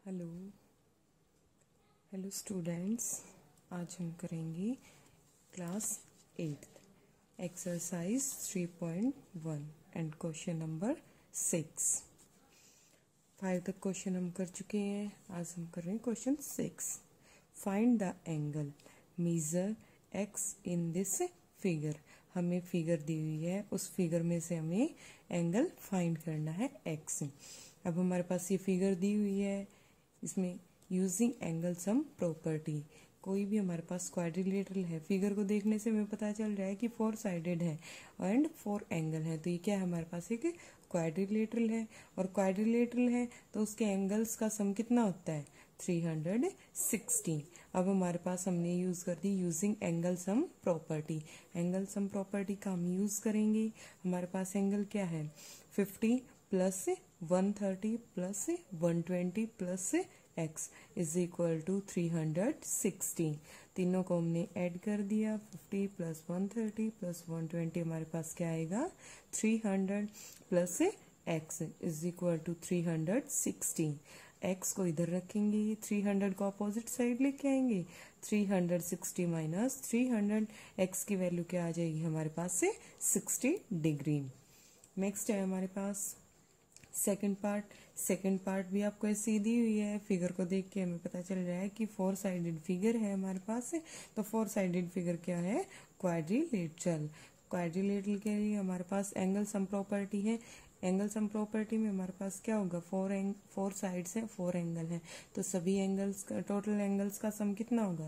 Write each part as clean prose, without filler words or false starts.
Hello hello students, आज हम करेंगे class 8 exercise 3.1 and question number 6। 5 तक क्वेश्चन हम कर चुके हैं। आज हम कर रहे हैं question 6। Find the angle measure x in this figure. हमें फिगर दी हुई है, उस फिगर में से हमें एंगल फाइंड करना है एक्स। अब हमारे पास ये फिगर दी हुई है, इसमें यूजिंग एंगल सम प्रॉपर्टी, कोई भी हमारे पास क्वाड्रिलेटरल है, फिगर को देखने से हमें पता चल रहा है कि 4 साइडेड है एंड 4 एंगल है। तो ये क्या है, हमारे पास एक क्वाड्रिलेटरल है, और क्वाड्रिलेटरल है तो उसके एंगल्स का सम कितना होता है 360। अब हमारे पास हमने यूज कर दी using angle sum property. Angle sum property का हम यूज करेंगे। हमारे पास एंगल क्या है 50 plus 130 plus 120 plus x is equal to 360। तीनों को हमने ऐड कर दिया, 50 प्लस 130 प्लस 120 हमारे पास क्या आएगा 300 plus x is equal to 360। x को इधर रखेंगे, 300 को अपोजिट साइड लेके आएंगे, 360 माइनस 300, x की वैल्यू क्या आ जाएगी हमारे पास से 60 डिग्री। नेक्स्ट है हमारे पास सेकंड पार्ट भी आपको ऐसी दी हुई है। फिगर को देख के हमें पता चल रहा है कि 4 साइडेड फिगर है हमारे पास से। तो 4 साइडेड फिगर क्या है, क्वाड्रिलेटरल। क्वाड्रिलेटरल के लिए हमारे पास एंगल सम प्रॉपर्टी है। एंगल सम प्रॉपर्टी में हमारे पास क्या होगा, 4 साइड्स है, 4 एंगल है, तो सभी एंगल्स का टोटल एंगल्स का सम कितना होगा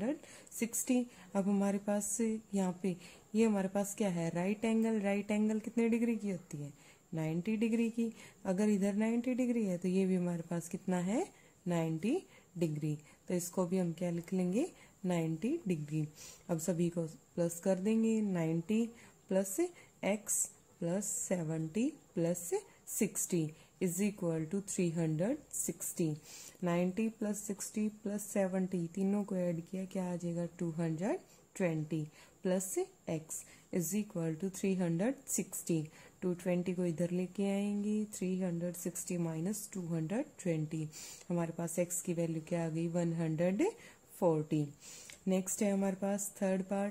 360। अब हमारे पास यहाँ पे ये हमारे पास क्या है राइट एंगल कितने डिग्री की होती है 90 डिग्री की। अगर इधर 90 डिग्री है तो ये भी हमारे पास कितना है 90 डिग्री। तो इसको भी हम क्या लिख लेंगे 90 डिग्री। अब सभी को प्लस कर देंगे, 90 plus x plus 70 plus 60 is equal to 360। 90 plus 60 plus 70 तीनों को ऐड किया, क्या आ जाएगा 220 plus x is equal to 360। 220 को इधर लेके आएंगे, 360 माइनस 220 हमारे पास x की वैल्यू क्या आ गई 140। नेक्स्ट है हमारे पास थर्ड पार्ट।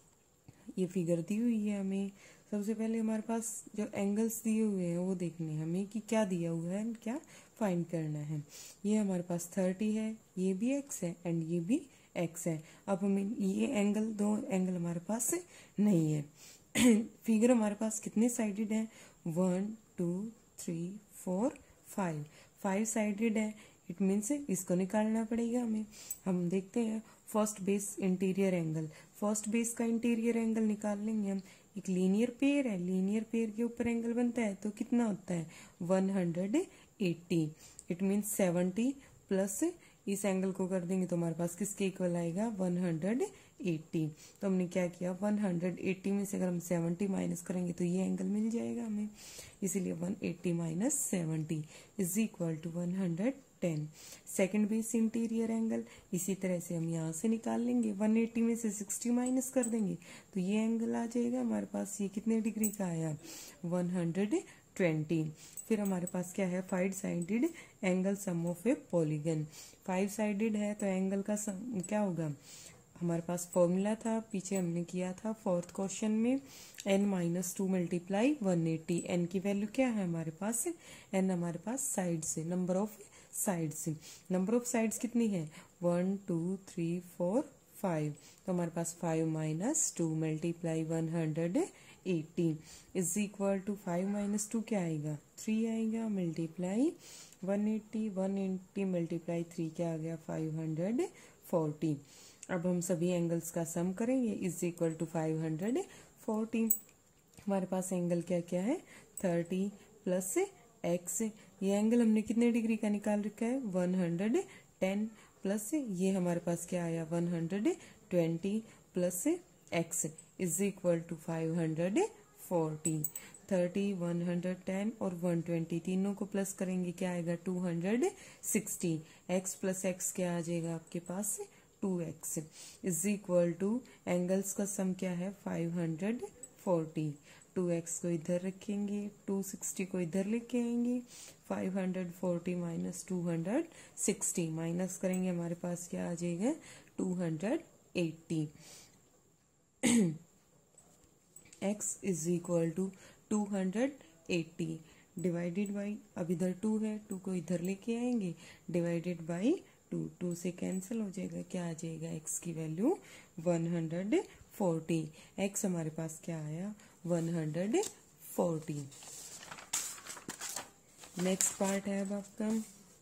ये फिगर दी हुई है हमें। सबसे पहले हमारे पास जो एंगल्स दिए हुए हैं वो देखने हैं हमें कि क्या दिया हुआ है, क्या फाइंड करना है। ये हमारे पास 30 है, ये भी x है एंड ये भी x है। अब हमें ये एंगल, दो एंगल हमारे पास नहीं है। फिगर हमारे पास कितने साइडेड है 1 2 3 4 5 5 साइडेड है। इट मीन्स इसको निकालना पड़ेगा हमें। हम देखते हैं first base interior angle. First base का इंटीरियर एंगल निकाल लेंगे हम। एक लीनियर पेयर है, लीनियर पेयर के ऊपर एंगल बनता है तो कितना होता है 180। इट मीन्स 70 प्लस इस एंगल को कर देंगे तो हमारे पास किसके इक्वल आएगा 180। तो हमने क्या किया 180 में से अगर हम 70 माइनस करेंगे तो ये एंगल मिल जाएगा हमें, इसीलिए 180 minus 70 is equal to 110। Second base interior angle इसी तरह से हम यहाँ से निकाल लेंगे, 180 में से 60 माइनस कर देंगे तो ये एंगल आ जाएगा हमारे पास, ये कितने डिग्री का आया 120। फिर हमारे पास क्या है 5 sided angle sum of a polygon. 5 sided है तो एंगल का सम क्या होगा, हमारे पास फॉर्मूला था पीछे हमने किया था फोर्थ क्वेश्चन में, n माइनस 2 मल्टीप्लाई 180। n की वैल्यू क्या है हमारे पास, n हमारे पास साइड से, नंबर ऑफ साइड से, नंबर ऑफ साइड्स कितनी है 1 2 3 4 5। तो हमारे पास 5 minus 2 multiply 180 is equal to 5 minus 2 क्या आएगा 3 आएगा, मल्टीप्लाई 180 मल्टीप्लाई 3 क्या आ गया 540। अब हम सभी एंगल्स का सम करेंगे इज इक्वल टू 540। हमारे पास एंगल क्या क्या है 30 प्लस x। ये एंगल हमने कितने डिग्री का निकाल रखा है 110 प्लस ये हमारे पास क्या आया 120 plus x is equal to 540। 30 110 और 120 तीनों को प्लस करेंगे क्या आएगा 260। x प्लस x क्या आ जाएगा आपके पास 2x is equal to angles का सम क्या है 540। 2x को इधर रखेंगे, 260 को इधर लेके आएंगे, 540 माइनस 260 माइनस करेंगे, हमारे पास क्या आ जाएगा 280। x is equal to 280 divided by, अब इधर 2 है, 2 को इधर लेके आएंगे, डिवाइडेड बाई 2 से कैंसिल हो जाएगा, क्या आ जाएगा x की वैल्यू 140। x हमारे पास क्या आया 140। नेक्स्ट पार्ट है अब आपका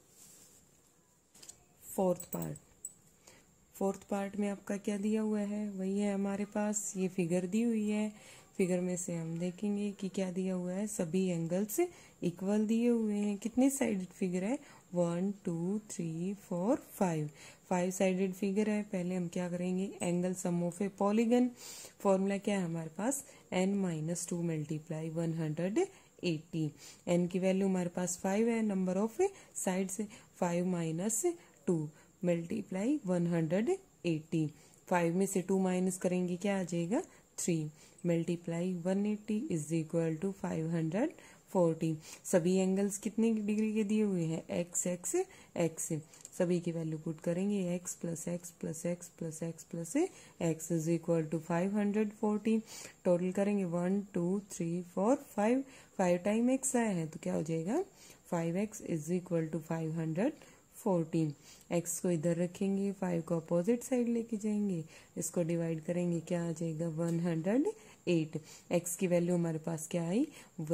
फोर्थ पार्ट में आपका क्या दिया हुआ है, वही है हमारे पास, ये फिगर दी हुई है। फिगर में से हम देखेंगे कि क्या दिया हुआ है, सभी एंगल्स इक्वल दिए हुए हैं। कितने साइडेड फिगर है 1 2 3 4 5 साइडेड फिगर है। पहले हम क्या करेंगे, angle sum of a polygon, formula क्या है हमारे पास n-2 मल्टीप्लाई 180। n की वैल्यू हमारे पास 5 है, number of sides 5 minus 2 multiply 180। 5 में से 2 माइनस करेंगे, क्या आ जाएगा 3 मल्टीप्लाई 180 इज इक्वल टू 540। सभी एंगल्स कितने डिग्री के दिए हुए हैं, x x x, सभी की वैल्यू पुट करेंगे, x plus x plus x plus x plus x is equal to 540। Total करेंगे 1 2 3 4 5, 5 टाइम x आया है तो क्या हो जाएगा 5x is equal to 540। x को इधर रखेंगे, 5 को अपोजिट साइड लेके जाएंगे, इसको डिवाइड करेंगे, क्या आ जाएगा 108। x की वैल्यू हमारे पास क्या आई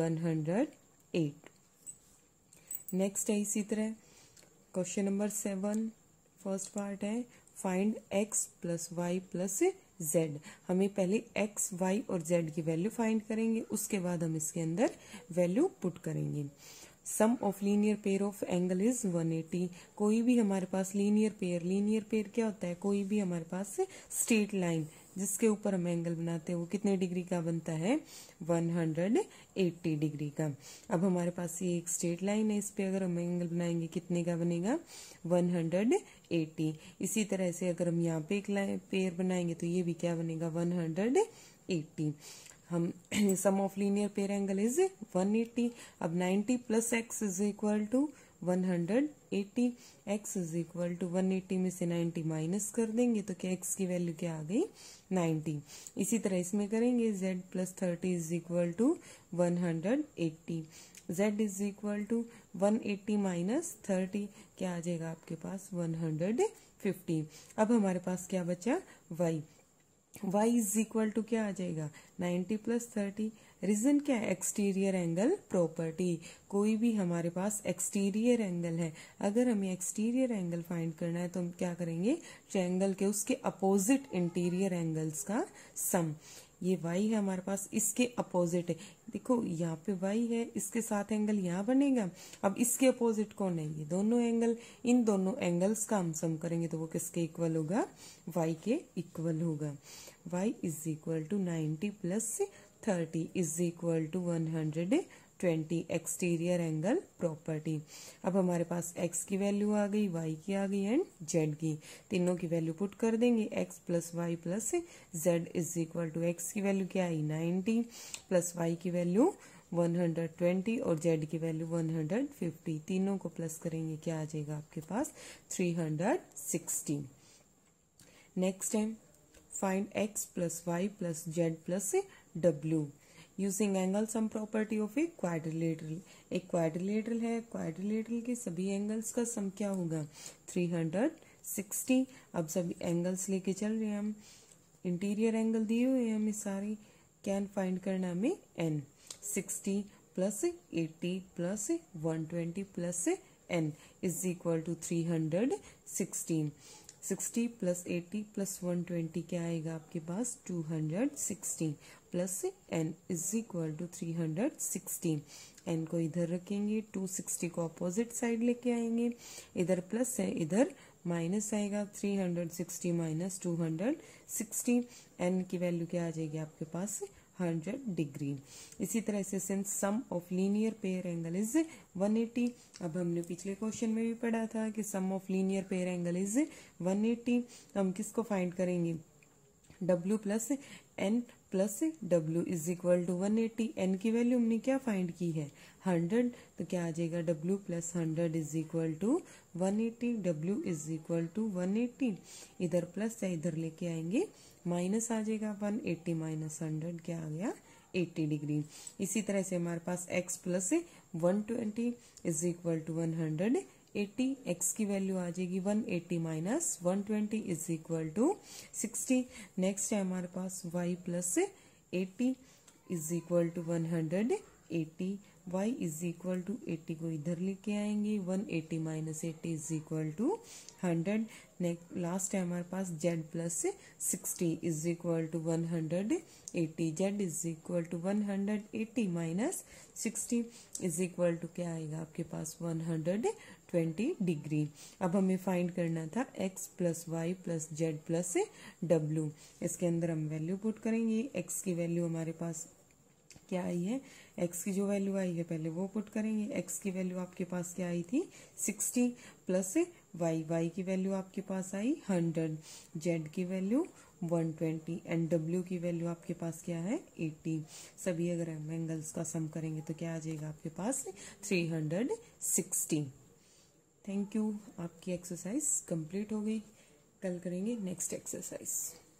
108। नेक्स्ट है इसी तरह क्वेश्चन नंबर 7, फर्स्ट पार्ट है find x plus y plus z। हमें पहले x, y और z की वैल्यू फाइंड करेंगे, उसके बाद हम इसके अंदर वैल्यू पुट करेंगे। Sum of linear pair of angle is 180। कोई भी हमारे पास लीनियर पेयर क्या होता है, कोई भी हमारे पास स्ट्रेट लाइन जिसके ऊपर हम एंगल बनाते हैं वो कितने डिग्री का बनता है 180 डिग्री का। अब हमारे पास ये एक स्ट्रेट लाइन है, इस पे अगर हम एंगल बनाएंगे कितने का बनेगा 180। इसी तरह से अगर हम यहाँ पे एक पेयर बनाएंगे तो ये भी क्या बनेगा 180। हम sum of linear pair angle is 180। अब 90 plus x is equal to 180। x is equal to 180 में से 90 माइनस कर देंगे तो क्या x की वैल्यू क्या आ गई 90। इसी तरह इसमें करेंगे z plus 30 is equal to 180। z is equal to 180 minus 30, क्या आ जाएगा आपके पास 150। अब हमारे पास क्या बचा y इज इक्वल टू क्या आ जाएगा 90 प्लस 30। रीजन क्या है, एक्सटीरियर एंगल प्रॉपर्टी। कोई भी हमारे पास एक्सटीरियर एंगल है, अगर हमें एक्सटीरियर एंगल फाइंड करना है तो हम क्या करेंगे, ट्रायंगल के उसके अपोजिट इंटीरियर एंगल्स का सम। ये y है हमारे पास, इसके अपोजिट है, देखो यहाँ पे y है, इसके साथ एंगल यहाँ बनेगा। अब इसके अपोजिट कौन है, ये दोनों एंगल, इन दोनों एंगल्स का हम सम करेंगे तो वो किसके इक्वल होगा y के इक्वल होगा। y is equal to 90 plus 30 is equal to 120 exterior angle property. अब हमारे पास x की वैल्यू आ गई, y की आ गई एंड z की, तीनों की वैल्यू पुट कर देंगे, x plus y plus z is equal to x की वैल्यू क्या आई 90 प्लस y की वैल्यू 120 और z की वैल्यू 150, तीनों को प्लस करेंगे क्या आ जाएगा आपके पास 360। नेक्स्ट है find x plus y plus z plus w using angle sum property of a quadrilateral. एक क्वाड्रिलेटरल है, क्वाड्रिलेटरल के सभी एंगल्स का सम क्या होगा 360। अब सभी एंगल्स लेके चल रहे हैं हम, इंटीरियर एंगल दिए हुए हैं हमें सारे, क्या फाइंड करना हमें n। 60 plus 80 plus 120 plus n is equal to 360। 60 plus 80 plus 120 क्या आएगा आपके पास 260 plus n is equal to 360। n को इधर रखेंगे, 260 को अपोजिट साइड लेके आएंगे, इधर प्लस है इधर माइनस आएगा, 360 माइनस 260, n की वैल्यू क्या आ जाएगी आपके पास 100 डिग्री। इसी तरह से since sum of linear pair angle is 180, अब हमने पिछले क्वेश्चन में भी पढ़ा था कि sum of linear pair angle is 180, हम किसको फाइंड करेंगे W plus N plus W is equal to 180। N की वैल्यू हमने क्या फाइंड की है 100, तो क्या आ जाएगा W plus 100 is equal to 180। W is equal to 180, इधर प्लस है इधर लेके आएंगे माइनस आ जाएगा 180 माइनस 100 क्या आ गया 80 डिग्री। इसी तरह से हमारे पास x plus 120 is equal to 180। x की वैल्यू आ जाएगी 180 minus 120 is equal to 60। Next है हमारे पास y plus 80 is equal to 180। y is equal to 80 को इधर लेके आएंगे 180 minus 80 is equal to 100। Next last है हमारे पास z plus 60 is equal to 180। z is equal to 180 minus 60 is equal to क्या आएगा आपके पास 120 डिग्री। अब हमें फाइंड करना था x plus y plus z plus w। इसके अंदर हम वैल्यू पुट करेंगे। x की वैल्यू हमारे पास क्या आई है, x की जो वैल्यू आई है पहले वो पुट करेंगे। x की वैल्यू आपके पास क्या आई थी 60 प्लस y की वैल्यू आपके पास आई 100, z की वैल्यू 120 एंड w की वैल्यू आपके पास क्या है 80। सभी अगर हम एंगल्स का सम करेंगे तो क्या आ जाएगा आपके पास 360। थैंक यू, आपकी एक्सरसाइज कंप्लीट हो गई। कल करेंगे नेक्स्ट एक्सरसाइज।